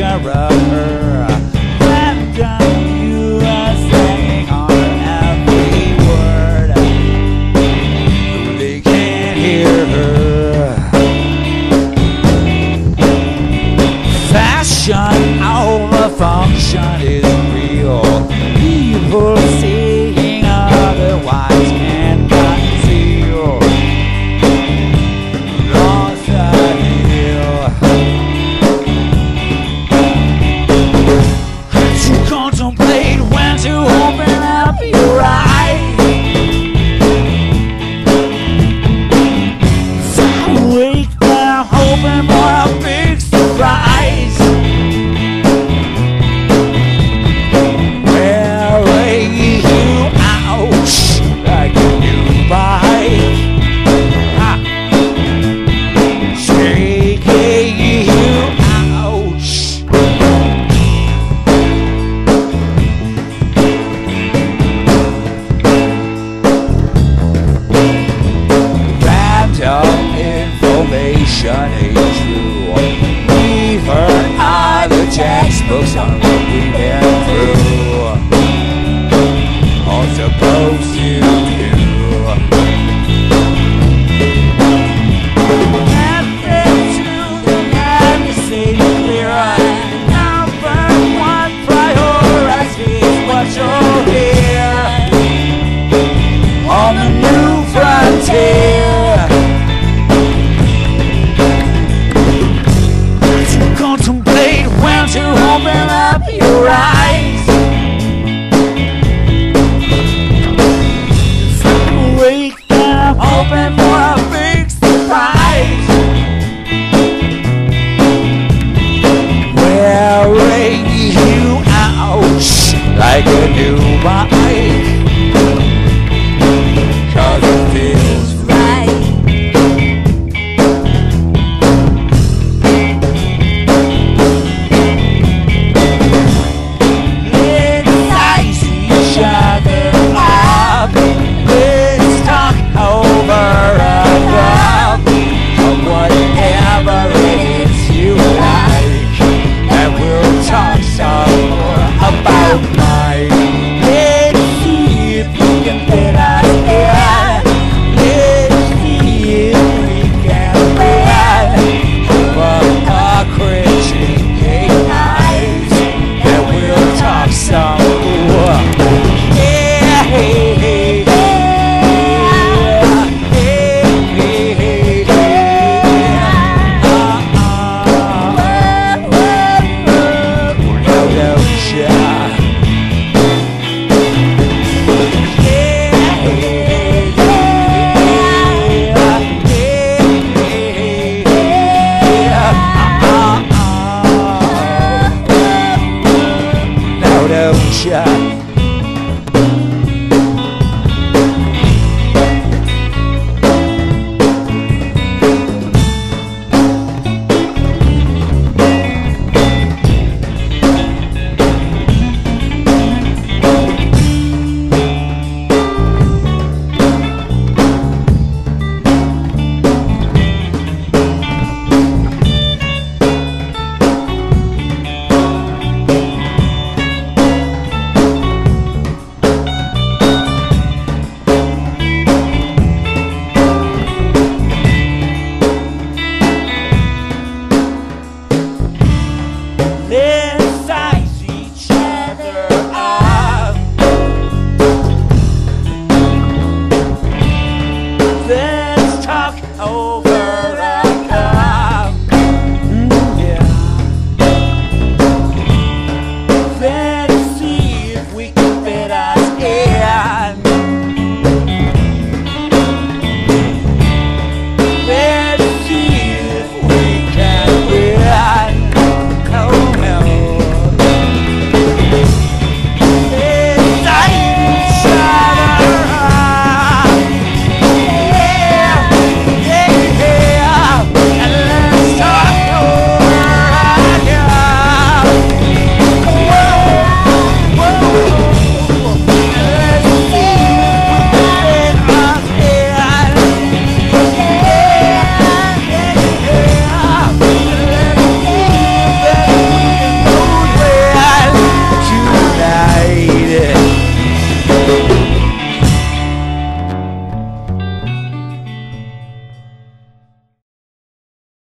Function is real. People saying otherwise cannot feel. Lost the hill. You contemplate when to open up your eyes. So wake up, hoping for a big surprise. Information ain't true. We've heard other textbooks on what we've been through. All supposed to do. Nothing to the man to say clearer. Number one priority is what you'll hear on the new frontier. Contemplate when to open up your eyes. Wake up, hoping for a big surprise. Wearing you out like a new bike, 'cause it feels right. Let's talk over.